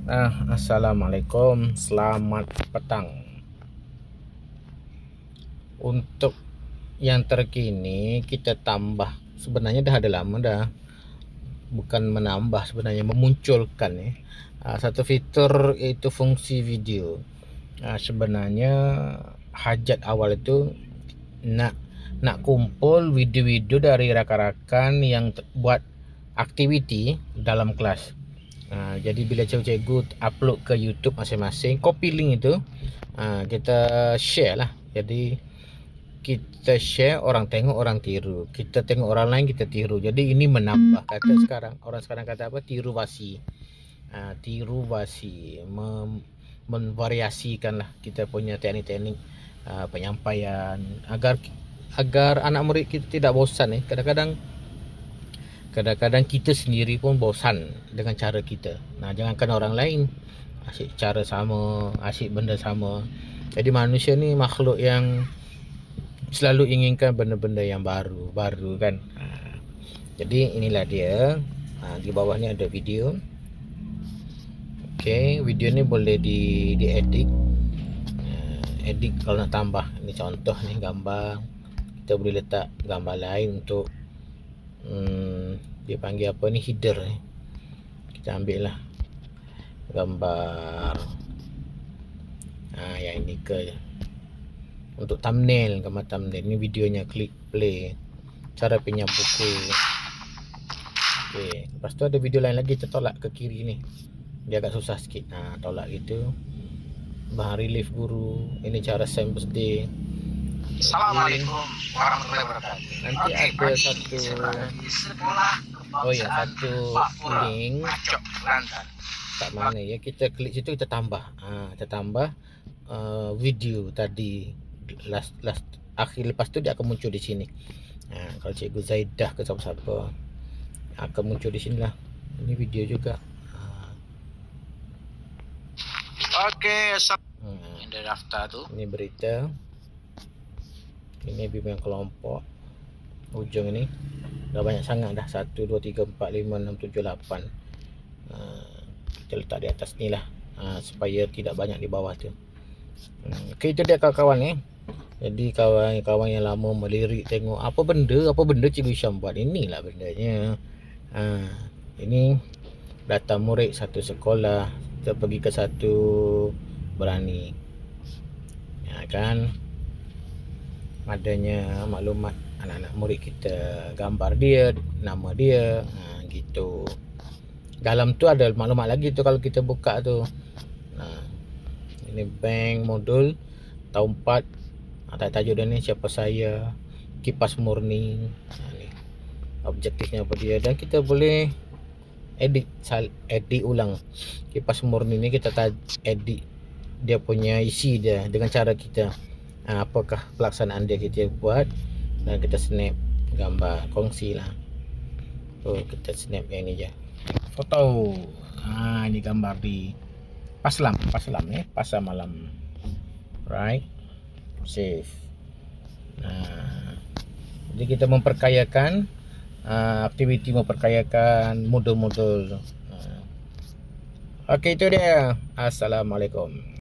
Assalamualaikum, selamat petang. Untuk yang terkini kita tambah, sebenarnya dah ada lama dah, bukan menambah, sebenarnya memunculkan ya. Satu fitur yaitu fungsi video. Sebenarnya hajat awal itu nak kumpul video-video dari rakan-rakan yang buat aktiviti dalam kelas. Jadi bila cikgu upload ke YouTube masing-masing, copy link itu kita share lah. Jadi kita share, orang tengok, orang tiru. Kita tengok orang lain, kita tiru. Jadi ini menambah. Orang sekarang kata apa? Tiruvasi. Tiruvasi, memvariasikan lah kita punya teknik-teknik penyampaian agar anak murid kita tidak bosan. Kadang-kadang kita sendiri pun bosan dengan cara kita. Jangankan orang lain, asyik cara sama, asyik benda sama. Jadi manusia ni makhluk yang selalu inginkan benda-benda yang baru kan. Jadi inilah dia. Di bawah ni ada video. Okey, video ni boleh diedit. Edit kalau nak tambah. Ini contoh ni gambar. Kita boleh letak gambar lain untuk dia panggil apa ni, header ni. Kita ambil lah gambar yang ini ke untuk thumbnail, gambar thumbnail. Ini videonya, klik play. Cara pinjam buku. Okey, lepas tu ada video lain lagi, kita tolak ke kiri ni. Dia agak susah sikit. Tolak gitu. Bahan relief guru. Ini cara send birthday. Assalamualaikum warahmatullahi wabarakatuh. Nanti ada satu satu link kat mana ya, kita klik situ, kita tambah video tadi last akhir. Lepas tu dia akan muncul di sini. Kalau cikgu Zaidah ke siapa-siapa akan muncul di sini lah. Ini video juga. Oke, ini daftar tu. Ini berita. Ini bimbingan kelompok. Ujung ini dah banyak sangat dah. 1, 2, 3, 4, 5, 6, 7, 8. Kita letak di atas ni lah, supaya tidak banyak di bawah tu. Okey, itu dia kawan-kawan ni. Jadi kawan-kawan yang lama melirik tengok apa benda Cikgu Syam buat, inilah bendanya. Ini data murid satu sekolah. Kita pergi ke satu berani, kan, adanya maklumat anak-anak murid kita, gambar dia, nama dia, gitu. Dalam tu ada maklumat lagi tu kalau kita buka tu. Ini bank modul tahun 4. Tajuk dia ni siapa saya, kipas murni. Ni objektifnya apa dia, dan kita boleh edit ulang. Kipas murni ni kita edit dia punya isi dia dengan cara kita. Apakah pelaksanaan dia kita buat, dan kita snap gambar, kongsi lah. Kita snap yang ni je, foto. Ini gambar di Paslam ni, pasar malam, right, save. Jadi kita memperkayakan aktiviti, memperkayakan modul-modul. Okey, itu dia. Assalamualaikum.